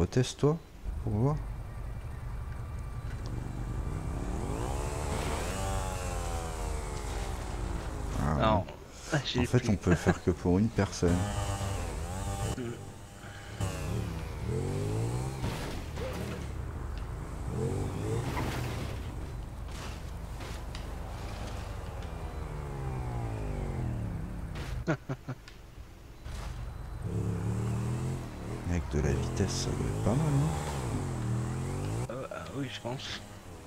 reteste toi pour voir. Ah, Non, en j'ai fait on plus. peut le faire que pour une personne. Avec de la vitesse ça doit être pas mal, Ah oui, je pense.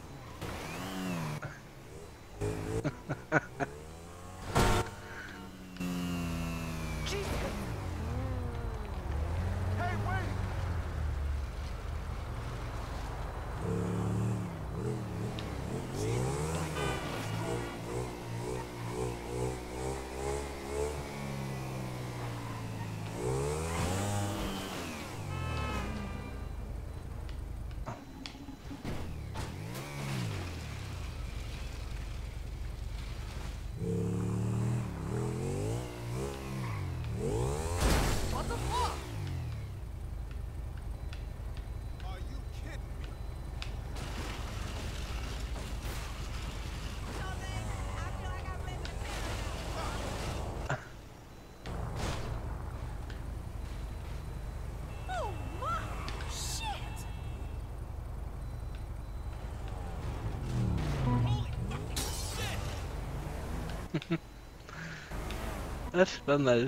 Ah, c'est pas mal.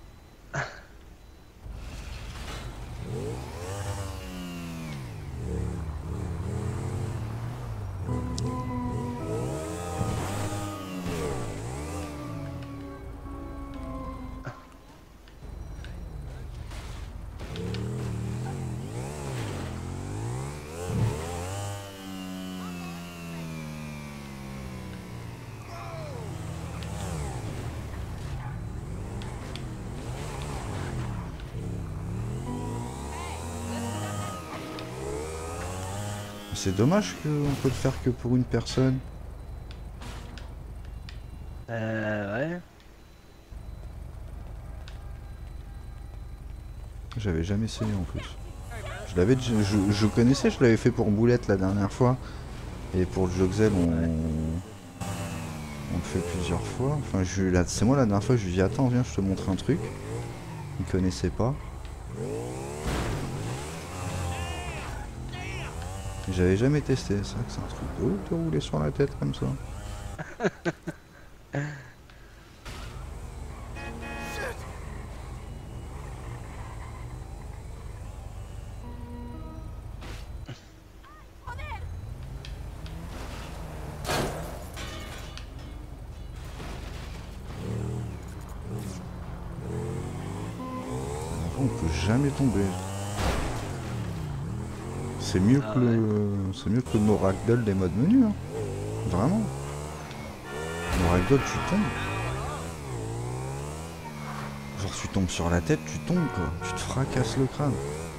C'est dommage qu'on peut le faire que pour une personne. Ouais. J'avais jamais essayé en plus. Je connaissais, je l'avais fait pour Boulette la dernière fois. Et pour le Joxel, Ouais. on le fait plusieurs fois. Enfin, c'est moi la dernière fois, je lui ai dit attends, viens, je te montre un truc. Il connaissait pas. J'avais jamais testé. C'est vrai que c'est un truc de ouf de rouler sur la tête comme ça. On peut jamais tomber. Ah ouais. C'est mieux que le no ragdoll des modes menus. Hein. Vraiment. Le ragdoll, tu tombes. Genre tu tombes sur la tête, tu tombes quoi. Tu te fracasses le crâne.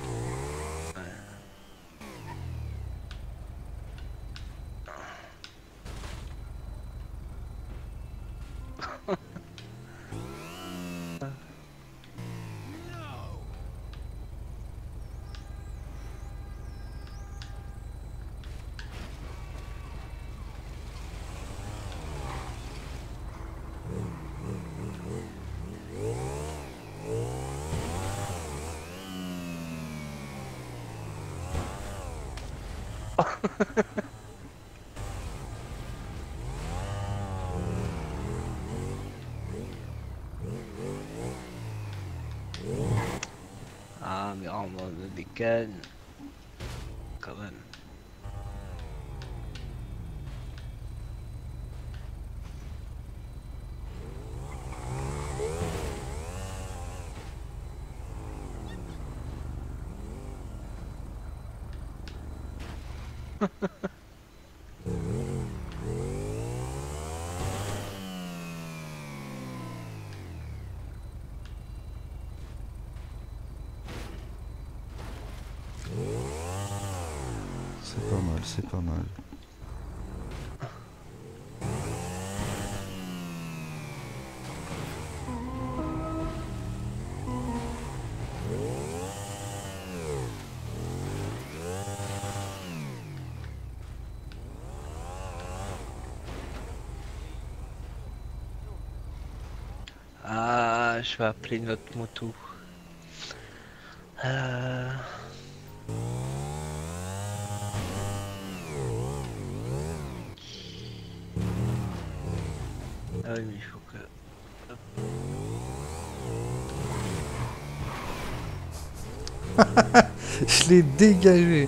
Ah, mais on me déconne. Quand même. C'est pas mal, c'est pas mal. Je vais appeler notre moto. Ah oui, mais il faut que... Je l'ai dégagé.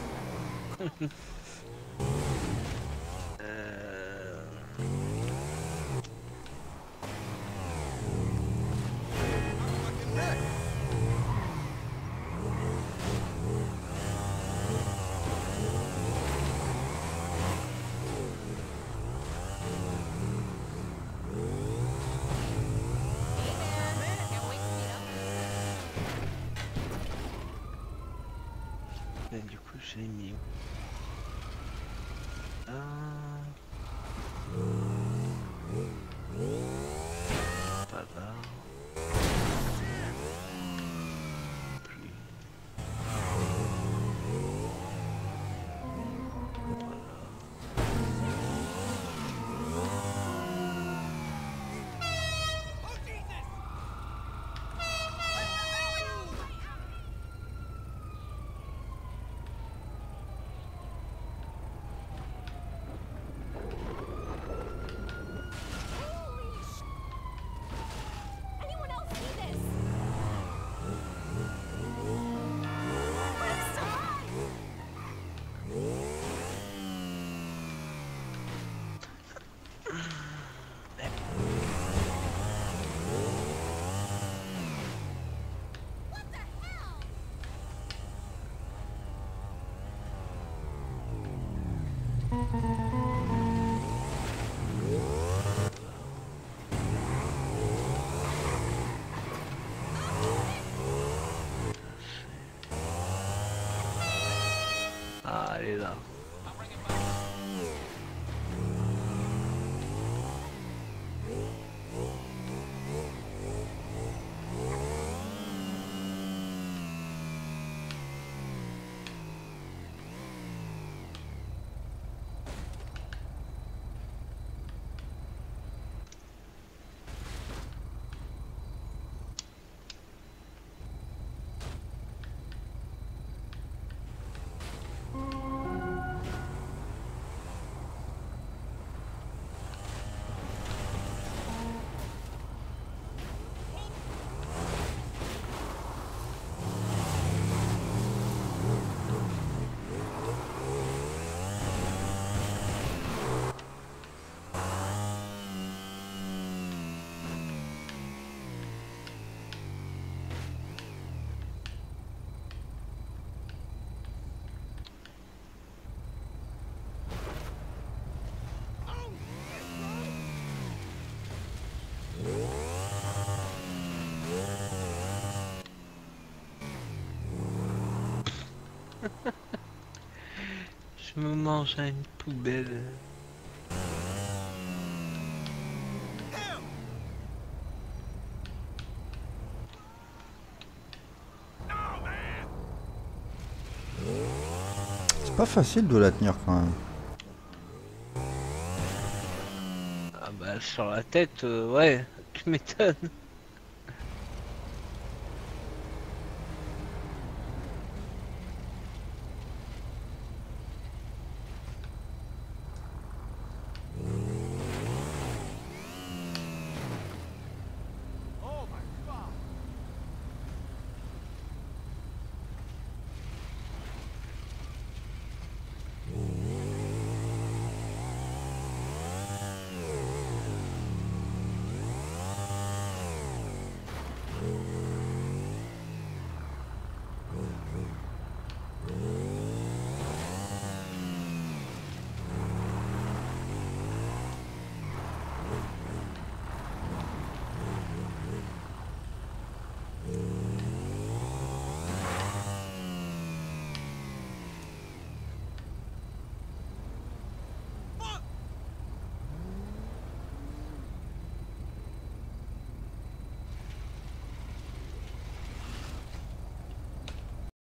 Et du coup, j'ai mis... Pas là. Plus. Anyone else see this? Let's die! What the hell? Ah, elle est là. Je me mange à une poubelle. C'est pas facile de la tenir quand même. Ah bah sur la tête, ouais, tu m'étonnes.